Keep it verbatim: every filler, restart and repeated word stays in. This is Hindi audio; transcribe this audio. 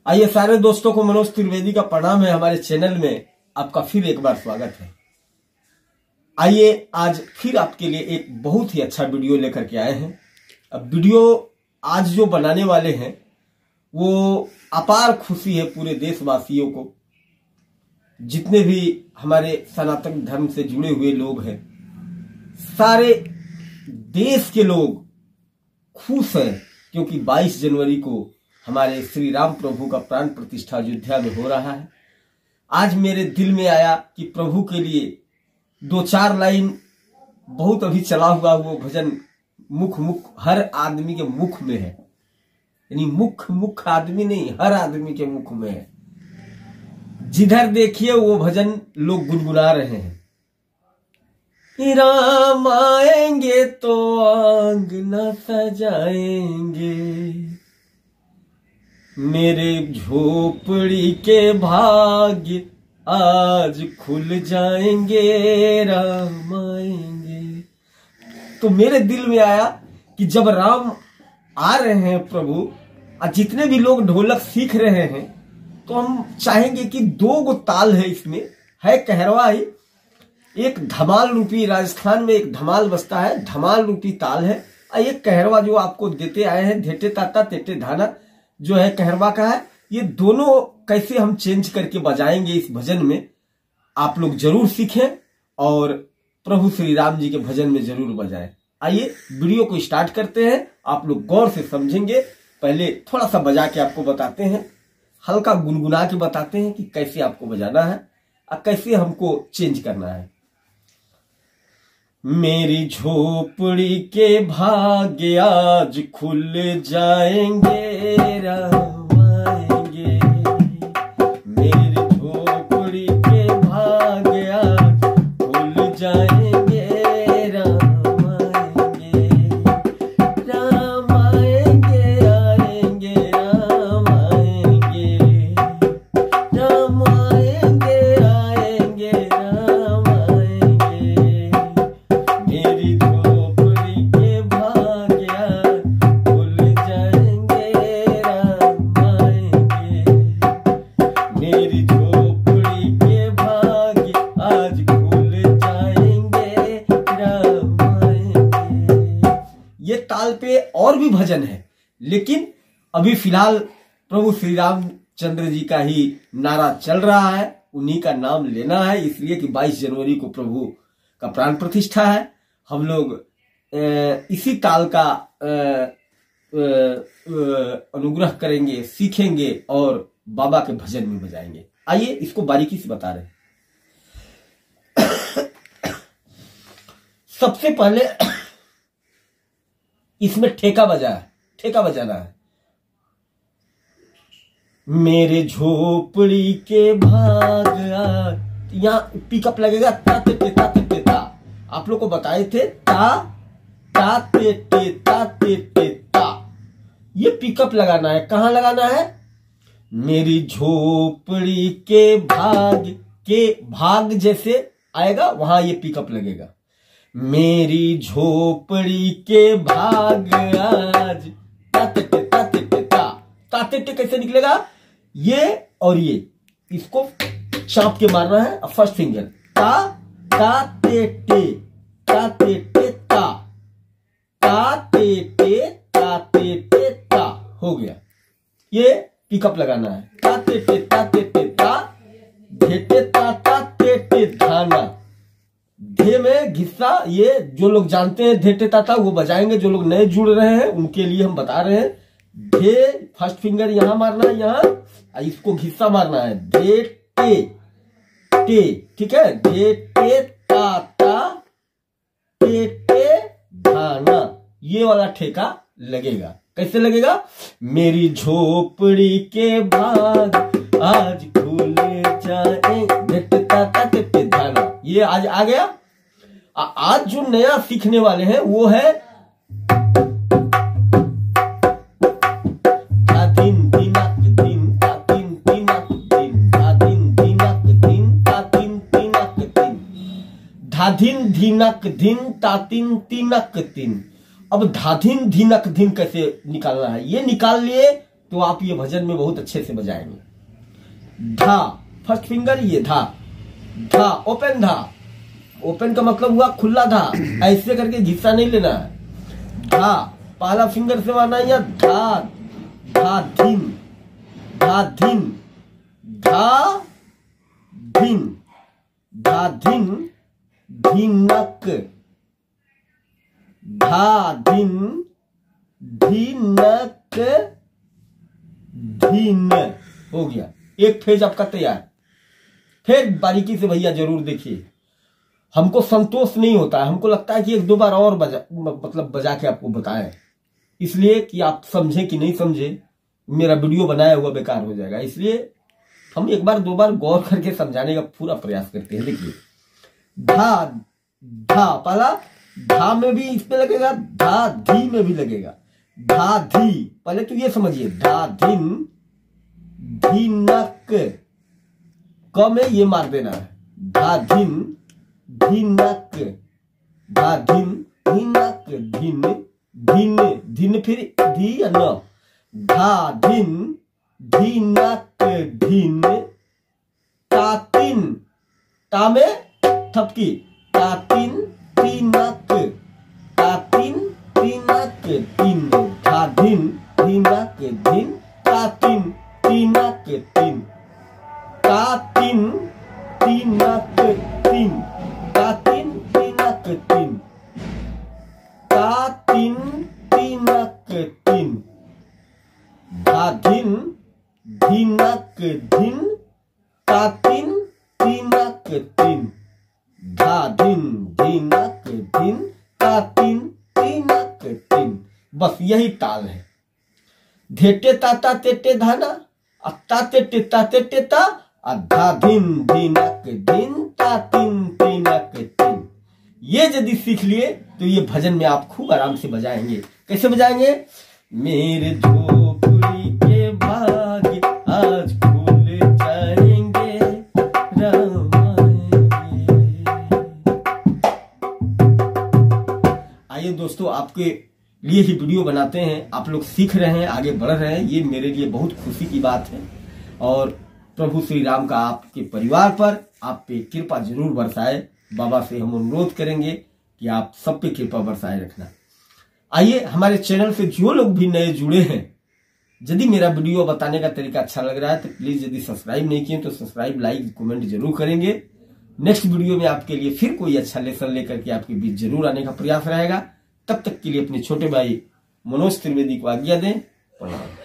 आइए सारे दोस्तों को मनोज त्रिवेदी का प्रणाम है। हमारे चैनल में आपका फिर एक बार स्वागत है। आइए आज फिर आपके लिए एक बहुत ही अच्छा वीडियो लेकर के आए हैं। अब वीडियो आज जो बनाने वाले हैं वो अपार खुशी है पूरे देशवासियों को, जितने भी हमारे सनातन धर्म से जुड़े हुए लोग हैं, सारे देश के लोग खुश हैं क्योंकि बाईस जनवरी को हमारे श्री राम प्रभु का प्राण प्रतिष्ठा अयोध्या में हो रहा है। आज मेरे दिल में आया कि प्रभु के लिए दो चार लाइन, बहुत अभी चला हुआ वो भजन मुख मुख हर आदमी के मुख में है, यानी मुख मुख आदमी नहीं, हर आदमी के मुख में है। जिधर देखिए वो भजन लोग गुनगुना रहे हैं। राम आएंगे तो आंगना सजाएंगे, मेरे झोपड़ी के भाग्य आज खुल जाएंगे, राम आएंगे। तो मेरे दिल में आया कि जब राम आ रहे हैं प्रभु, और जितने भी लोग ढोलक सीख रहे हैं, तो हम चाहेंगे कि दो गो ताल है, इसमें है कहरवा ही, एक धमाल रूपी, राजस्थान में एक धमाल बजता है, धमाल रूपी ताल है, और एक कहरवा जो आपको देते आए हैं, धेटे ताता तेटे धाना जो है कहरवा का है। ये दोनों कैसे हम चेंज करके बजाएंगे इस भजन में, आप लोग जरूर सीखें और प्रभु श्री राम जी के भजन में जरूर बजाएं। आइए वीडियो को स्टार्ट करते हैं, आप लोग गौर से समझेंगे। पहले थोड़ा सा बजा के आपको बताते हैं, हल्का गुनगुना के बताते हैं कि कैसे आपको बजाना है और कैसे हमको चेंज करना है। मेरी झोपड़ी के भाग्य आज खुल जाएंगे, राम आएंगे, मेरी झोपड़ी के भाग्य आज खुल जाएंगे, राम आएंगे, राम आएंगे, आएंगे राम आएंगे, राम आएंगे, आएंगे राम आएंगे, मेरी झोपड़ी के भाग्य खुल जाएंगे, राम आएंगे, मेरी झोपड़ी के भाग्य आज खुल जाएंगे, राम आएंगे। ये ताल पे और भी भजन है, लेकिन अभी फिलहाल प्रभु श्री रामचंद्र जी का ही नारा चल रहा है, उन्हीं का नाम लेना है, इसलिए कि बाईस जनवरी को प्रभु का प्राण प्रतिष्ठा है। हम लोग इसी ताल का अनुग्रह करेंगे, सीखेंगे और बाबा के भजन में बजाएंगे। आइए इसको बारीकी से बता रहे हैं। सबसे पहले इसमें ठेका बजा है, ठेका बजाना है। मेरे झोपड़ी के भाग, यहाँ पिकअप लगेगा ता ते ते ता ते ते ता, आप लोग को बताए थे ता ता ते ते ता ते ते ता, ये पिकअप लगाना है। कहां लगाना है? मेरी झोपड़ी के भाग, के भाग जैसे आएगा वहां ये पिकअप लगेगा। मेरी झोपड़ी के भाग आज ता ते ते ता ते ते ता, ता ते ते कैसे निकलेगा? ये और ये, इसको चाप के मारना है। फर्स्ट फिंगर ता ता ते टे ता ते टे ता, ता ते टे ता ते टे ता, हो गया। ये पिकअप लगाना है, ता ते टे ता ते टे ता, धेटे ता ता ते टे धाना, धे में घिस्सा। ये जो लोग जानते हैं धेटे ताता वो बजाएंगे, जो लोग नए जुड़ रहे हैं उनके लिए हम बता रहे हैं। धे फर्स्ट फिंगर यहां मारना है, यहां इसको घिस्सा मारना है, धे टे टे, ठीक है, धे टे ता ता टे टे धाना, ये वाला ठेका लगेगा। कैसे लगेगा? मेरी झोपड़ी के भाग आज खुल जाए, धेटे ता ता टे टे धाना, ये आज आ गया। आज जो नया सीखने वाले हैं वो है धाधिन दिनक दिन तातिन तिनक दिन, धाधिन दिनक दिन तातिन तिनक दिन, धाधिन धिनक दिन तातिन तिनक दिन। अब धाधिन धिनक दिन कैसे निकालना है? ये निकाल लिए तो आप ये भजन में बहुत अच्छे से बजाएंगे। धा, फर्स्ट फिंगर ये धा, धा ओपन धा, ओपन का मतलब हुआ खुला धा, ऐसे करके घिस्सा नहीं लेना है। धा पहला फिंगर से माना या धा, धा धीन, धा धीन, धा धीन, धा धीन, धीनक, धा धीन, धीनक, धीन। हो गया, एक फेज आपका तैयार। फिर बारीकी से भैया जरूर देखिए, हमको संतोष नहीं होता है, हमको लगता है कि एक दो बार और बजा मतलब बजा के आपको बताएं, इसलिए कि आप समझें कि नहीं समझे, मेरा वीडियो बनाया हुआ बेकार हो जाएगा। इसलिए हम एक बार दो बार गौर करके समझाने का पूरा प्रयास करते हैं। देखिए धा, धा पहला धा में भी इसमें लगेगा, धा धी में भी लगेगा, धा धी। पहले तो ये समझिए, धा धीन, धीनक, क में ये मार देना है, धा धीन, धीनक, धा धीन, धीनक, धीन, धीन, धीन फिर धी या न, धा धीन, धीनक, धीन, तातिन, ता में थपकी, तातिन, तीनक, तातिन, तीनक, तीन, धा धीन, धीनक, धीन, तातिन, तीनक, तीन, तातिन, तीनक, तीन, तातिन, तीनक, तीन, तातिन, तीनक, तीन, धा धीन, धीनक, धीन, तातिन, तीनक, तीन, धा धीन, धीनक, धीन, तातिन, तीनक, तीन। बस यही ताल है। धेटे ताता तेटे धाना, अत्ता तेटे ताते टेता, अधा धीन, धीनक, धीन, तातिन, तीनक, तीन। ये यदि सीख लिए तो ये भजन में आप खूब आराम से बजाएंगे। कैसे बजाएंगे? मेरे झोपड़ी के भाग्य आज खुल जाएंगे, राम आएंगे। आइए दोस्तों, आपके लिए ही वीडियो बनाते हैं, आप लोग सीख रहे हैं, आगे बढ़ रहे हैं, ये मेरे लिए बहुत खुशी की बात है। और प्रभु श्री राम का आपके परिवार पर, आप पे कृपा जरूर बरसाए। बाबा से हम अनुरोध करेंगे कि आप सब पे कृपा बरसाए रखना। आइए, हमारे चैनल से जो लोग भी नए जुड़े हैं, यदि मेरा वीडियो बताने का तरीका अच्छा लग रहा है तो प्लीज, यदि सब्सक्राइब नहीं किए तो सब्सक्राइब, लाइक, कमेंट जरूर करेंगे। नेक्स्ट वीडियो में आपके लिए फिर कोई अच्छा लेसन लेकर के आपके बीच जरूर आने का प्रयास रहेगा। तब तक के लिए अपने छोटे भाई मनोज त्रिवेदी को आज्ञा दें। प्रणाम।